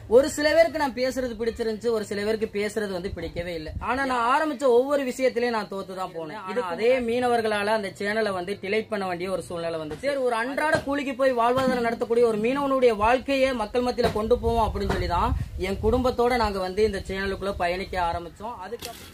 ஒரு சில பேருக்கு நான் பேசுறது பிடிச்சிருந்துச்சு, ஒரு சில பேருக்கு பேசுறது வந்து பிடிக்கவே இல்லை. ஆனா நான் ஆரம்பிச்ச ஒவ்வொரு விஷயத்திலயும் நான் தோத்துதான் போனேன். இது அதே மீனவர்களால அந்த சேனலை வந்து டிலைட் பண்ண வேண்டிய ஒரு சூழ்நிலை வந்து. சரி, ஒரு அன்றாட கூலிக்கு போய் வாழ்வாதாரம் நடத்தக்கூடிய ஒரு மீனவனுடைய வாழ்க்கையை மக்கள் மத்தியில கொண்டு போவோம் அப்படின்னு சொல்லிதான் என் குடும்பத்தோட நாங்க வந்து இந்த சேனலுக்குள்ள பயணிக்க ஆரம்பிச்சோம். அதுக்கப்புறம்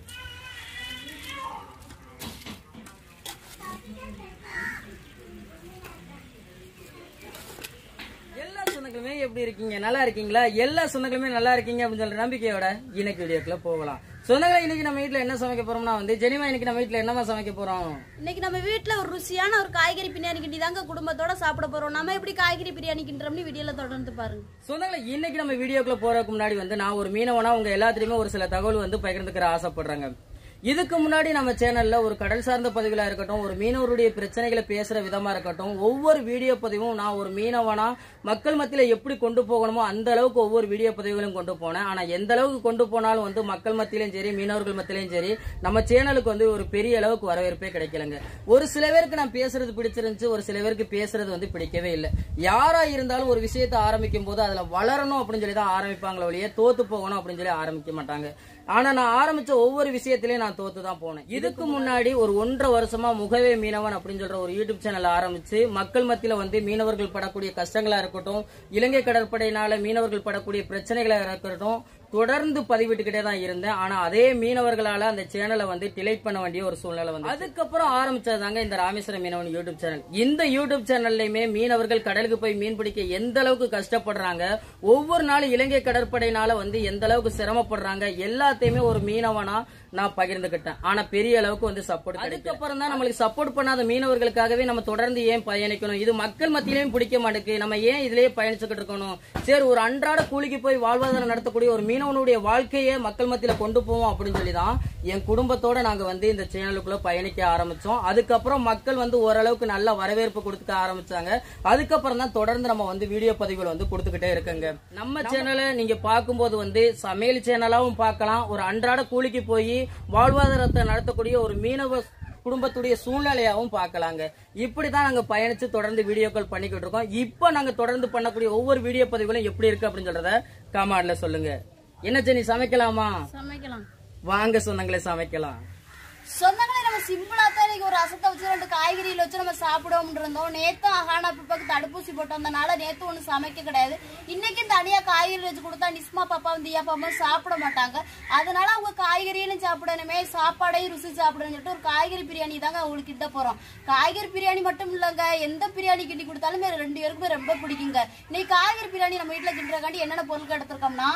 எப்படி இருக்கீங்க? நல்லா இருக்கீங்களா? எல்லா சொந்தங்களுமே நல்லா இருக்கீங்க அப்படின்னு சொல்ற நம்பிக்கையோட இன்னைக்கு வீடியோக்குள்ள போகலாம். சொந்தங்களே, இன்னைக்கு நம்ம வீட்டுல என்ன சமைக்க போறோம்னா வந்து ஜெனிமா, இன்னைக்கு நம்ம வீட்டுல என்னமா சமைக்க போறோம்? இன்னைக்கு நம்ம வீட்டுல ஒரு ருசியான ஒரு காய்கறி பிரியாணி கிண்டி தாங்க குடும்பத்தோட சாப்பிட போறோம். நம்ம எப்படி காய்கறி பிரியாணி கிண்டுறோம்னு வீடியோல தொடர்ந்து பாருங்க. சொந்தங்களே, இன்னைக்கு நம்ம வீடியோக்குள்ள போறதுக்கு முன்னாடி வந்து நான் ஒரு மீனவனா உங்க எல்லாத்துலயுமே ஒரு சில தகவல் வந்து பகிர்ந்துக்கிற ஆசைப்படுறாங்க. இதுக்கு முன்னாடி நம்ம சேனல்ல ஒரு கடல் சார்ந்த பதிவுகளா இருக்கட்டும், ஒரு மீனவருடைய பிரச்சனைகளை பேசுற விதமா இருக்கட்டும், ஒவ்வொரு வீடியோ பதிவும் நான் ஒரு மீனவனா மக்கள் மத்தியில எப்படி கொண்டு போகணுமோ அந்த அளவுக்கு ஒவ்வொரு வீடியோ பதிவுகளும் கொண்டு போனேன். ஆனா எந்த அளவுக்கு கொண்டு போனாலும் வந்து மக்கள் மத்தியிலும் சரி, மீனவர்கள் மத்தியிலும் சரி, நம்ம சேனலுக்கு வந்து ஒரு பெரிய அளவுக்கு வரவேற்பே கிடைக்கலங்க. ஒரு சில பேருக்கு நான் பேசுறது பிடிச்சிருந்துச்சு, ஒரு சில பேருக்கு பேசுறது வந்து பிடிக்கவே இல்லை. யாரா இருந்தாலும் ஒரு விஷயத்தை ஆரம்பிக்கும் போது அதுல வளரணும் அப்படின்னு சொல்லி தான் ஆரம்பிப்பாங்களே ஒழிய தோத்து போகணும் அப்படின்னு சொல்லி ஆரம்பிக்க மாட்டாங்க. ஆனா நான் ஆரம்பிச்ச ஒவ்வொரு விஷயத்திலயும் நான் தோத்துதான் போனேன். இதுக்கு முன்னாடி ஒரு 1.5 வருஷமா முகவே மீனவன் அப்படின்னு சொல்ற ஒரு யூடியூப் சேனல் ஆரம்பிச்சு மக்கள் மத்தியில வந்து மீனவர்கள் படக்கூடிய கஷ்டங்களா இருக்கட்டும், இலங்கை கடற்படையினால மீனவர்கள் படக்கூடிய பிரச்சனைகளா இருக்கட்டும் தொடர்ந்து பதிவிட்டுக்கிட்டே தான் இருந்தேன். ஆனா அதே மீனவர்களால அந்த சேனலை வந்து டிலைட் பண்ண வேண்டிய ஒரு சூழ்நிலை வந்து. அதுக்கப்புறம் ஆரம்பிச்சதாங்க இந்த ராமேஸ்வரம் மீனவன் யூடியூப் சேனல். இந்த யூடியூப் சேனல்லையுமே மீனவர்கள் கடலுக்கு போய் மீன் பிடிக்க எந்த அளவுக்கு கஷ்டப்படுறாங்க, ஒவ்வொரு நாளும் இலங்கை கடற்படையினால வந்து எந்த அளவுக்கு சிரமப்படுறாங்க எல்லாத்தையுமே ஒரு மீனவனா நான் பகிர்ந்துகிட்டேன். ஆனா பெரிய அளவுக்கு வந்து சப்போர்ட். அதுக்கப்புறம் தான் நம்மளுக்கு சப்போர்ட் பண்ணாத மீனவர்களுக்காகவே நம்ம தொடர்ந்து ஏன் பயணிக்கணும், இது மக்கள் மத்தியிலையும் பிடிக்க மாட்டேங்குது, நம்ம ஏன் இதுலயே பயணிச்சுக்கிட்டு இருக்கணும். சரி, ஒரு அன்றாட கூலிக்கு போய் வாழ்வாதாரம் நடத்தக்கூடிய ஒரு மீனவனுடைய வாழ்க்கையை மக்கள் மத்தியில கொண்டு போவோம் அப்படின்னு சொல்லிதான் என் குடும்பத்தோட நாங்க வந்து இந்த சேனலுக்குள்ள பயணிக்க ஆரம்பிச்சோம். அதுக்கப்புறம் மக்கள் வந்து ஓரளவுக்கு நல்ல வரவேற்பு கொடுக்க ஆரம்பிச்சாங்க. அதுக்கப்புறம் தான் தொடர்ந்து நம்ம வந்து வீடியோ பதிவுகள் வந்து கொடுத்துக்கிட்டே இருக்குங்க. நம்ம சேனலை நீங்க பார்க்கும்போது வந்து சமையல் சேனலாவும் பார்க்கலாம், ஒரு அன்றாட கூலிக்கு போய் வாழ்வாதாரத்தை நடத்தக்கூடிய ஒரு மீனவ குடும்பத்துடைய சூழ்நிலையாவும் பார்க்கலாங்க. இப்படிதான் நாங்க பயணிச்சு தொடர்ந்து வீடியோக்கள் பண்ணிக்கிட்டு இருக்கோம். இப்ப நாங்க தொடர்ந்து பண்ணக்கூடிய ஒவ்வொரு வீடியோ பதிவுகளும் எப்படி இருக்கு அப்படின்னு சொல்றத கமெண்ட்ல சொல்லுங்க. என்ன ஜெனி, சமைக்கலாமா? சமைக்கலாம் வாங்க சொந்தங்களே, சமைக்கலாம். சொந்தங்களே, நம்ம சிம்பிளா தான் இன்னைக்கு ஒரு ரசத்தை வச்சு 2 காய்கறியில வச்சு நம்ம சாப்பிடுவோம் இருந்தோம். நேத்து அகானா பாப்பாக்கு தடுப்பூசி போட்டு வந்தனால நேத்து ஒண்ணு சமைக்க கிடையாது. இன்னைக்கு தனியா காய்கறி வச்சு கொடுத்தா நிஸ்மா பாப்பாவும் தியா பாப்பாவும் சாப்பிட மாட்டாங்க. அதனால அவங்க காய்கறியிலும் சாப்பிடணுமே, சாப்பாடையும் ருசி சாப்பிடணும்னு சொல்லிட்டு ஒரு காய்கறி பிரியாணி தாங்க அவங்களுக்கு கிட்ட போறோம். காய்கறி பிரியாணி மட்டும் இல்லங்க, எந்த பிரியாணி கிண்டி கொடுத்தாலுமே 2 பேருக்குமே ரொம்ப பிடிக்குங்க. இன்னைக்கு காய்கறி பிரியாணி நம்ம வீட்டுல கிண்டுறக்காண்டி என்னென்ன பொருட்கள் எடுத்திருக்கோம்னா,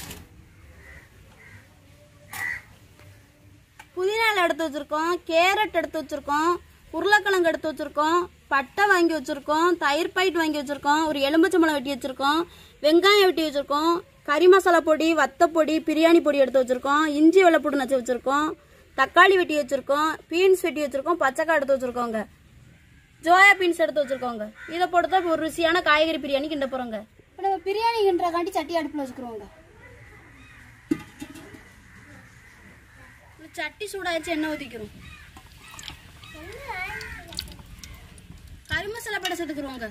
புதினா எடுத்து வச்சிருக்கோம், கேரட் எடுத்து வச்சிருக்கோம், உருளைக்கிழங்கு எடுத்து வச்சிருக்கோம், பட்டை வாங்கி வச்சிருக்கோம், தயிர் பாக்கெட் வாங்கி வச்சிருக்கோம், ஒரு எலுமிச்சம்பழம் வெட்டி வச்சிருக்கோம், வெங்காயம் வெட்டி வச்சிருக்கோம், கறி மசாலா பொடி, வத்தப்பொடி, பிரியாணி பொடி எடுத்து வச்சிருக்கோம், இஞ்சி வெள்ளைப்பூடு நச்சு வச்சிருக்கோம், தக்காளி வெட்டி வச்சிருக்கோம், பீன்ஸ் வெட்டி வச்சிருக்கோம், பச்சைக்காய் எடுத்து வச்சிருக்கோங்க, ஜோயா பீன்ஸ் எடுத்து வச்சிருக்கோங்க. இதை போட்டு ஒரு ருசியான காய்கறி பிரியாணி கிண்ட போறோங்க. இப்போ நம்ம பிரியாணி கிண்டுறக்காண்டி சட்டி அடுப்புல வச்சுக்கிறோங்க. சட்டி சூடாச்சு, எண்ணெய் ஊத்திக்கிறோம். கறி மசாலா படை சேர்த்துக்கிறோங்க.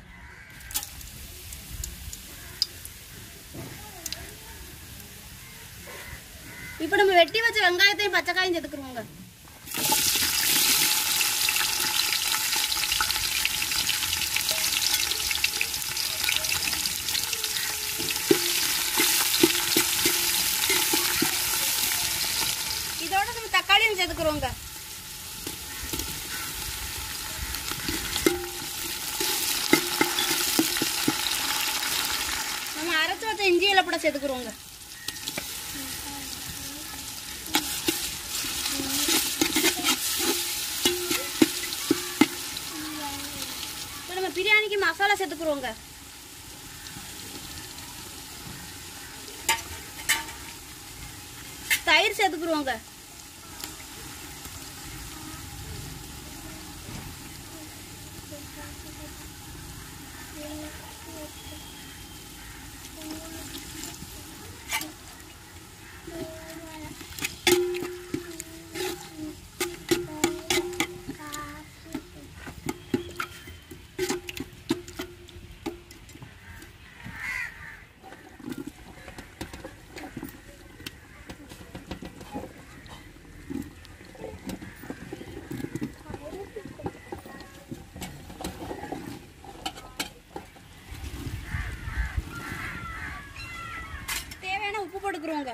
இப்ப நம்ம வெட்டி வச்ச வெங்காயத்தையும் பச்சைக்காயும் சேர்த்துக்கிறோங்க. இதோட நம்ம தக்காளியும் சேர்த்துக்கிறோங்க. நம்ம அரைச்சு வச்ச இஞ்சி வெள்ளைப்பூடு சேர்த்துக்கிறோங்க. இப்போ நம்ம பிரியாணிக்கு மசாலா சேர்த்துக்கிறோங்க. தயிர் சேர்த்துக்கிறோங்க. போட்டுக்கிறோங்க.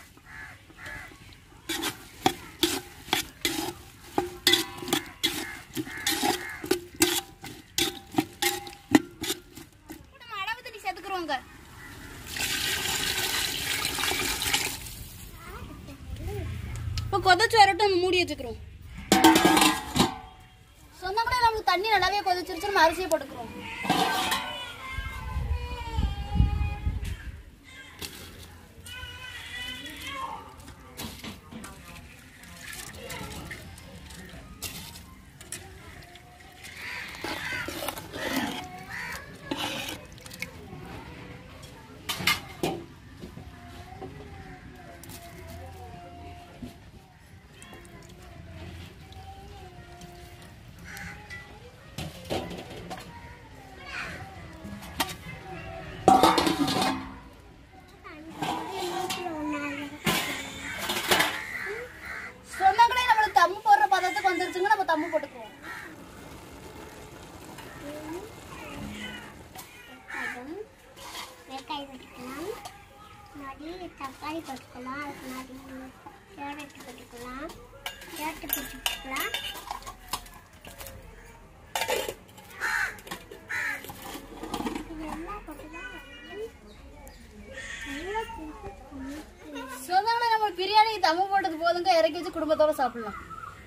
அளவு தண்ணி சேர்த்துக்கிறோங்க. இப்போ கொதிச்சு வரட்டும், மூடி வச்சுக்கிறோம். சொன்னாங்களே நமக்கு தண்ணி நல்லாவே கொதிச்சிருச்சு. நம்ம அரிசியை போட்டுக்கிறோம். தம்மு போடுற பதத்துக்கு வந்துருச்சுங்க. நம்ம தம்மு போட்டுக்குவோம். வெங்காயம் போட்டுக்கலாம், தக்காளி போட்டுக்கலாம், கேரட் போட்டுக்கலாம், சொன்னாங்களே நம்ம பிரியாணி தம்மு போட்டது போதுங்க. இறக்கி வச்சு குடும்பத்தோட சாப்பிடலாம்.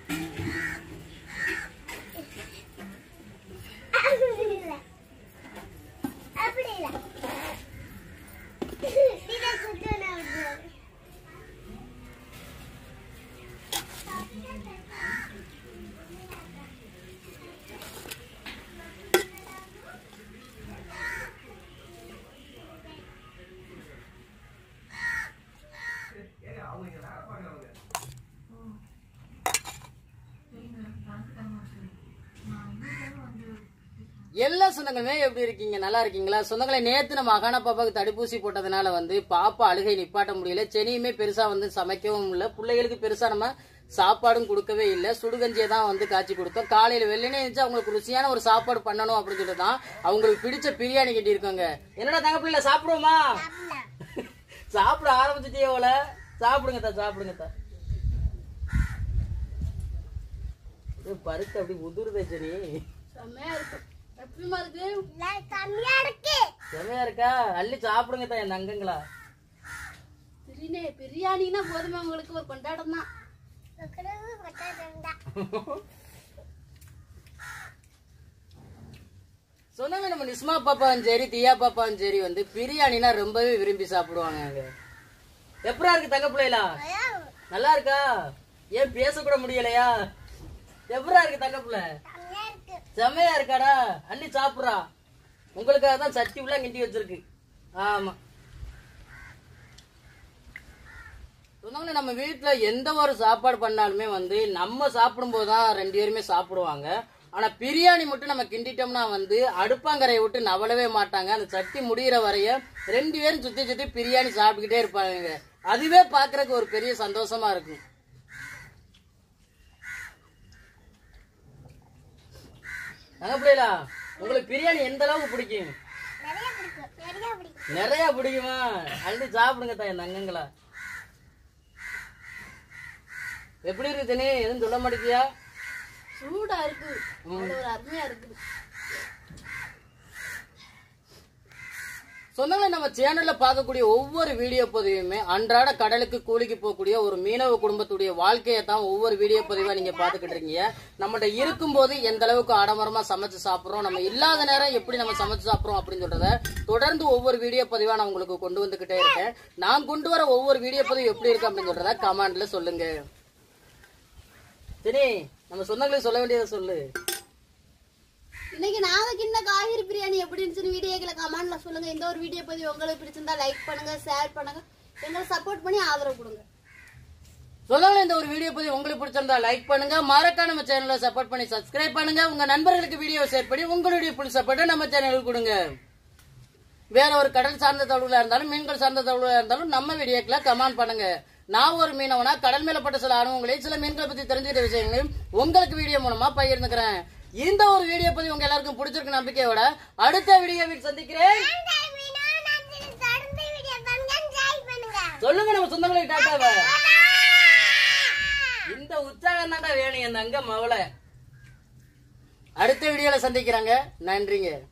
எல்லா சொந்தங்களுமே எப்படி இருக்கீங்க? நல்லா இருக்கீங்களா? சொந்தங்களை நேத்து நம்ம அகானா பாப்பாவுக்கு தடுப்பூசி போட்டதுனால வந்து பாப்பா அழுகை நிப்பாட்ட முடியல. செனியுமே பெருசா வந்து சமைக்கவும் இல்லை. பிள்ளைகளுக்கு பெருசா நம்ம சாப்பாடும் கொடுக்கவே இல்லை. சுடுகஞ்சியை தான் வந்து காய்ச்சி கொடுத்தோம். காலையில வெள்ளனே இருந்துச்சு அவங்களுக்கு ருசியான ஒரு சாப்பாடு பண்ணணும் அப்படின்னு சொல்லிட்டு தான் அவங்களுக்கு பிடிச்ச பிரியாணி கட்டி இருக்காங்க. என்னடா தங்க பிள்ளை சாப்பிடுவோமா? சாப்பிட ஆரம்பிச்சுட்டே போல. சாப்பிடுங்க சாப்பிடுங்க. பருத்து அப்படி உதிருதே சரி. செம்மையா இருக்கு. எப்படிமா இருக்கு? செம்மையா இருக்கா? அள்ளி சாப்பிடுங்க என் தங்கங்களா. பிரியாணினா போதுமே உங்களுக்கு ஒரு கொண்டாட்டம் தான். சொன்னாங்க நம்ம நிஸ்மா பாப்பாவும் சரி தியா பாப்பாவும் சரி வந்து பிரியாணினா ரொம்பவே விரும்பி சாப்பிடுவாங்க. எப்படா இருக்கு தங்க பிள்ளைகளா? நல்லா இருக்கா? ஏன் பேசக்கூட முடியலையா? எப்படா இருக்கு தங்க பிள்ளை? செம்மையா இருக்காடா? அள்ளி சாப்பிடுறா. உங்களுக்காக தான் சட்டி உள்ள கிண்டி வச்சிருக்கு. ஆமா சொன்னாங்க நம்ம வீட்டுல எந்த ஒரு சாப்பாடு பண்ணாலுமே வந்து நம்ம சாப்பிடும் போதுதான் 2 பேருமே சாப்பிடுவாங்க. ஆனா பிரியாணி மட்டும் நம்ம கிண்டிட்டோம்னா வந்து அடுப்பாங்கரையை விட்டு நவளவே மாட்டாங்க. அந்த சட்டி முடிகிற வரைய 2 பேரும் சுத்தி சுத்தி பிரியாணி சாப்பிட்டுக்கிட்டே இருப்பாங்க. அதுவே பாக்குறதுக்கு ஒரு பெரிய சந்தோஷமா இருக்கும். பிள்ளைகளா உங்களுக்கு பிரியாணி எந்த அளவுக்கு பிடிக்கும்? நிறைய பிடிக்குமா? அள்ளி சாப்பிடுங்க என் தங்கங்களா. எப்படி இருக்கு தனி? எதுவும் சொல்ல மாட்டேங்கியா? சூடா இருக்கு. ஒரு அருமையா இருக்கு. சொன்னாங்க நம்ம சேனல்ல பார்க்கக்கூடிய ஒவ்வொரு வீடியோ பதிவுமே அன்றாட கடலுக்கு கூலிக்கு போகக்கூடிய ஒரு மீனவ குடும்பத்துடைய வாழ்க்கையை தான் ஒவ்வொரு வீடியோ பதிவா நீங்க பாத்துக்கிட்டு இருக்கீங்க. நம்மகிட்ட இருக்கும்போது எந்த அளவுக்கு ஆடம்பரமா சமைச்சு சாப்பிடுறோம், நம்ம இல்லாத நேரம் எப்படி நம்ம சமைச்சு சாப்பிடுறோம் அப்படின்னு சொல்றத தொடர்ந்து ஒவ்வொரு வீடியோ பதிவா நான் உங்களுக்கு கொண்டு வந்துகிட்டே இருக்கேன். நான் கொண்டு வர ஒவ்வொரு வீடியோ பதிவு எப்படி இருக்கு அப்படின்னு சொல்றத கமெண்ட்ல சொல்லுங்க. சரி, நம்ம சொந்தங்களுக்கு சொல்ல வேண்டியதை சொல்லு. இன்னைக்கு நாங்க கிண்ண காய்கறி பிரியாணி எப்படி இருந்துச்சுன்னு வீடியோக்களை கமெண்ட்ல சொல்லுங்க. இந்த ஒரு வீடியோ பதிவு உங்களுக்கு பிடிச்சிருந்தா லைக் பண்ணுங்க, ஷேர் பண்ணுங்க, எங்களை சப்போர்ட் பண்ணி ஆதரவு கொடுங்க. சொல்லுங்க, இந்த ஒரு வீடியோ பதிவு உங்களுக்கு பிடிச்சிருந்தா லைக் பண்ணுங்க, மறக்காம நம்ம சேனலை சப்போர்ட் பண்ணி சப்ஸ்கிரைப் பண்ணுங்க. உங்க நண்பர்களுக்கு வீடியோ ஷேர் பண்ணி உங்களுடைய புல் சப்போர்ட்டை நம்ம சேனலுக்கு கொடுங்க. வேற ஒரு கடல் சார்ந்த தகவலா இருந்தாலும் மீன்கள் சார்ந்த தகவலா இருந்தாலும் நம்ம வீடியோக்களை கமெண்ட் பண்ணுங்க. நான் ஒரு மீனவனா கடல் மேலப்பட்ட சில அனுபவங்களையும் சில மீன்களை பத்தி தெரிஞ்சுக்கிட்ட விஷயங்களையும் உங்களுக்கு வீடியோ மூலமா பகிர்ந்துக்கிறேன். இந்த ஒரு வீடியோ பதிவு உங்க எல்லாருக்கும் பிடிச்சிருக்கு நம்பிக்கையோட அடுத்த வீடியோவில் சந்திக்கிறேன். சொல்லுங்க நம்ம சொந்தங்களுக்கு டாட்டாவ. இந்த உற்சாகம் தாண்டா வேணும் என் தங்க மவளை. அடுத்த வீடியோல சந்திக்கிறாங்க. நன்றிங்க.